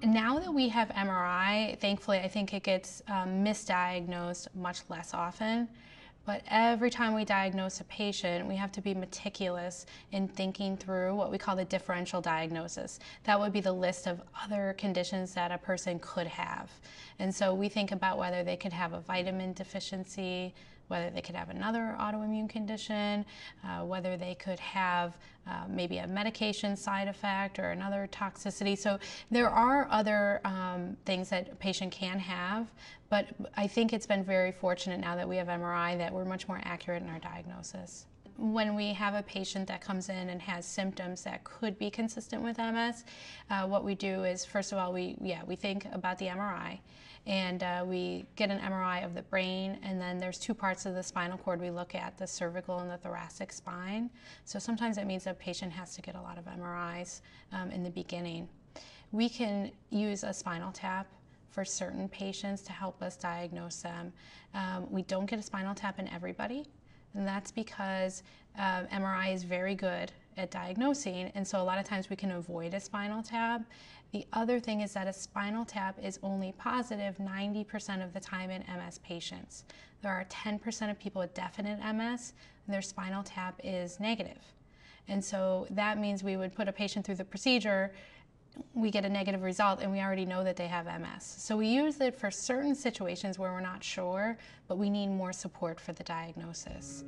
Now that we have MRI, thankfully, I think it gets misdiagnosed much less often. But every time we diagnose a patient, we have to be meticulous in thinking through what we call the differential diagnosis. That would be the list of other conditions that a person could have. And so we think about whether they could have a vitamin deficiency, whether they could have another autoimmune condition, whether they could have maybe a medication side effect or another toxicity. So there are other things that a patient can have, but I think it's been very fortunate now that we have MRI that we're much more accurate in our diagnosis. When we have a patient that comes in and has symptoms that could be consistent with MS, what we do is, first of all, we think about the MRI, and we get an MRI of the brain, and then there's two parts of the spinal cord we look at, the cervical and the thoracic spine. So sometimes that means that a patient has to get a lot of MRIs in the beginning. We can use a spinal tap for certain patients to help us diagnose them. We don't get a spinal tap in everybody, and that's because MRI is very good at diagnosing, and so a lot of times we can avoid a spinal tap. The other thing is that a spinal tap is only positive 90% of the time in MS patients. There are 10% of people with definite MS, and their spinal tap is negative. And so that means we would put a patient through the procedure, we get a negative result, and we already know that they have MS. So we use it for certain situations where we're not sure, but we need more support for the diagnosis.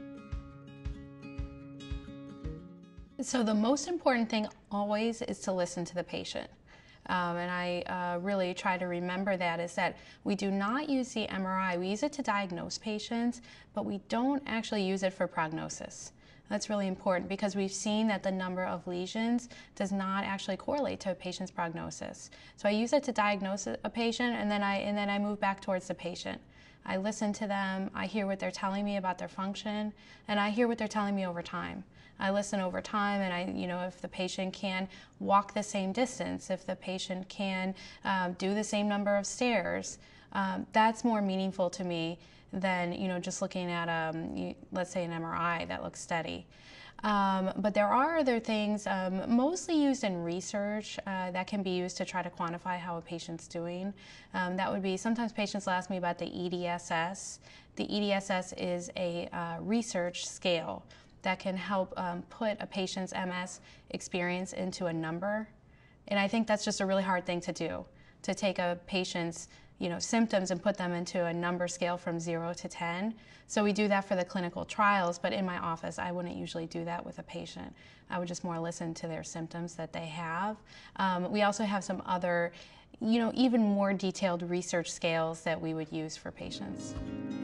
So the most important thing always is to listen to the patient. And I really try to remember that, is that we do not use the MRI. We use it to diagnose patients, but we don't actually use it for prognosis. That's really important because we've seen that the number of lesions does not actually correlate to a patient's prognosis. So I use it to diagnose a patient, and then I move back towards the patient. I listen to them, I hear what they're telling me about their function, and I hear what they're telling me over time. I listen over time, and if the patient can walk the same distance, if the patient can do the same number of stairs, that's more meaningful to me than just looking at let's say an MRI that looks steady. But there are other things, mostly used in research, that can be used to try to quantify how a patient's doing. That would be, sometimes patients will ask me about the EDSS. The EDSS is a research scale that can help put a patient's MS experience into a number. And I think that's just a really hard thing to do, to take a patient's symptoms and put them into a number scale from 0 to 10. So we do that for the clinical trials, but in my office I wouldn't usually do that with a patient. I would just more listen to their symptoms that they have. We also have some other, even more detailed research scales that we would use for patients.